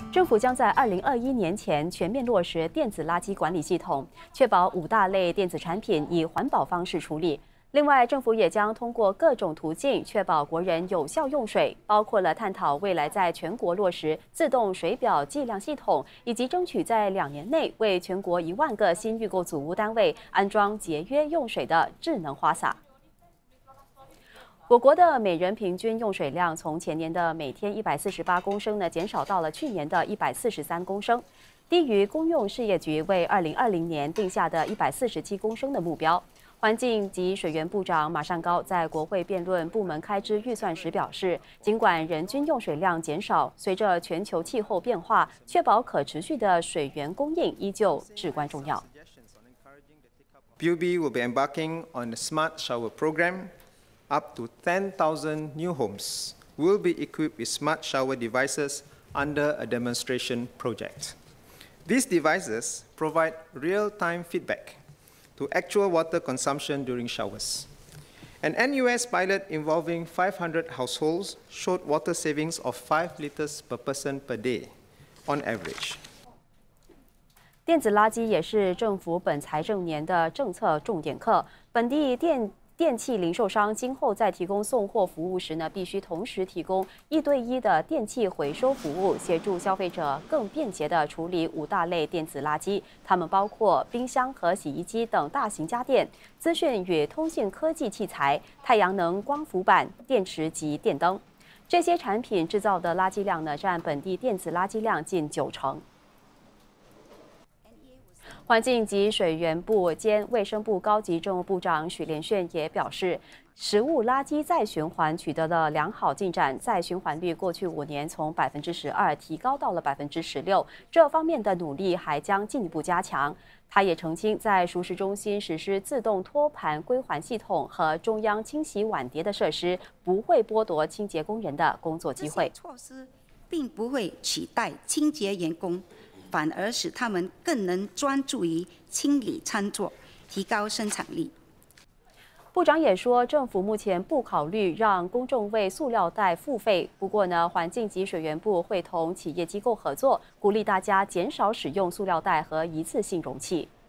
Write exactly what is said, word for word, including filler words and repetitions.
政府将在二零二一年前全面落实电子垃圾管理系统，确保五大类电子产品以环保方式处理。另外，政府也将通过各种途径确保国人有效用水，包括了探讨未来在全国落实自动水表计量系统，以及争取在两年内为全国一万个新预购组屋单位安装节约用水的智能花洒。我国的每人平均用水量从前年的每天一百四十八公升呢，减少到了去年的一百四十三公升，低于公用事业局为二零二零年定下的一百四十七公升的目标。环境及水源部长马尚高在国会辩论部门开支预算时表示，尽管人均用水量减少，随着全球气候变化，确保可持续的水源供应依旧至关重要。 P U B will be embarking on the Smart Shower program. Up to ten thousand new homes will be equipped with smart shower devices under a demonstration project. These devices provide real-time feedback to actual water consumption during showers. An N U S pilot involving five hundred households showed water savings of five liters per person per day, on average. 电子垃圾也是政府本财政年的政策重点课，本地电。电器零售商今后在提供送货服务时呢，必须同时提供一对一的电器回收服务，协助消费者更便捷地处理五大类电子垃圾。它们包括冰箱和洗衣机等大型家电、资讯与通信科技器材、太阳能光伏板、电池及电灯。这些产品制造的垃圾量呢，占本地电子垃圾量近九成。环境及水源部兼卫生部高级政务部长许连炫也表示，食物垃圾再循环取得了良好进展，再循环率过去五年从百分之十二提高到了百分之十六，这方面的努力还将进一步加强。他也澄清，在熟食中心实施自动托盘归还系统和中央清洗碗碟的设施，不会剥夺清洁工人的工作机会。 措施并不会取代清洁员工。反而使他们更能专注于清理餐桌，提高生产力。 部长也说，政府目前不考虑让公众为塑料袋付费。不过呢，环境及水源部会同企业机构合作，鼓励大家减少使用塑料袋和一次性容器。